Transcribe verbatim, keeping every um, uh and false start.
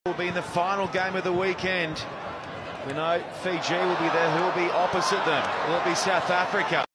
Will be in the final game of the weekend. We know Fiji will be there. Who will be opposite them? Will it be South Africa?